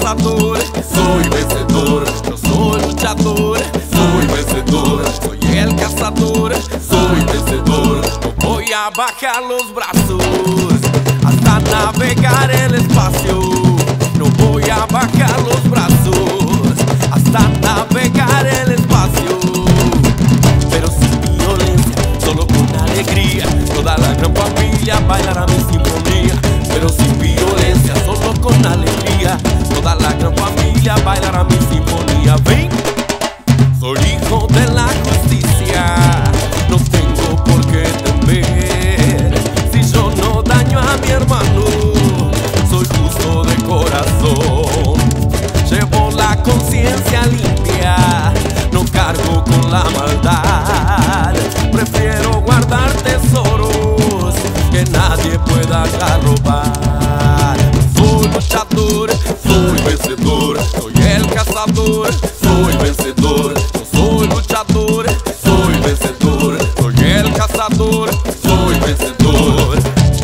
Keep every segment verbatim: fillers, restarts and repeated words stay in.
cazador, soy vencedor. Yo soy luchador, soy vencedor. Soy el cazador, soy vencedor. No voy a bajar los brazos hasta navegar el espacio. No voy a bajar los brazos hasta navegar el espacio. Pero sin violencia, solo con alegría, toda la gran familia bailará mi sinfonía. Pero sin violencia, solo con alegría, toda la gran familia bailará mi sinfonía. Ven, soy hijo de la justicia, no tengo por qué temer. Si yo no daño a mi hermano, soy justo de corazón. Llevo la conciencia limpia, no cargo con la maldad. Prefiero guardar tesoros que nadie pueda robar. Soy luchador, soy vencedor. Soy el cazador, soy vencedor. Yo soy luchador, soy vencedor. Soy el cazador, soy vencedor.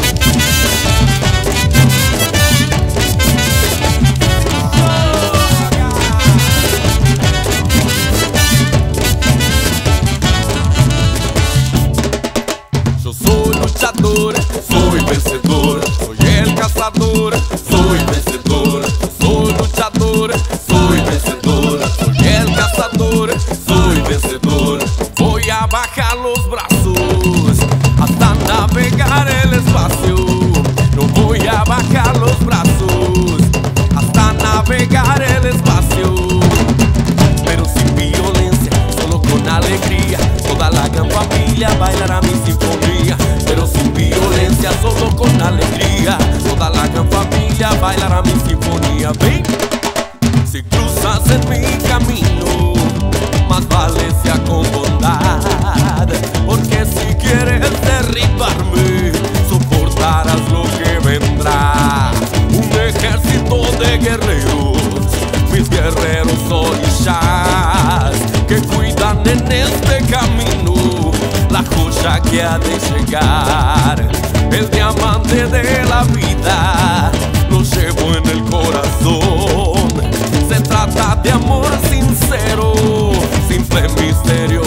Soy luchador, soy vencedor. Soy el cazador, soy vencedor. Soy luchador, soy vencedor. Soy el cazador, soy vencedor. Voy a bajar los brazos hasta navegar el espacio. No voy a bajar los brazos hasta navegar el espacio. Pero sin violencia, solo con alegría, toda la gran familia bailará mi sinfonía. Pero sin violencia, solo con alegría, toda la gran familia bailará mi sinfonía. Ven, si cruzas en mi camino, más vale sea con bondad. Porque si quieres derribarme, soportarás lo que vendrá. Un ejército de guerreros, mis guerreros orillas, que cuidan en este camino la joya que ha de llegar. El diamante de la vida lo llevo en el corazón. Se trata de amor sincero, simple misterio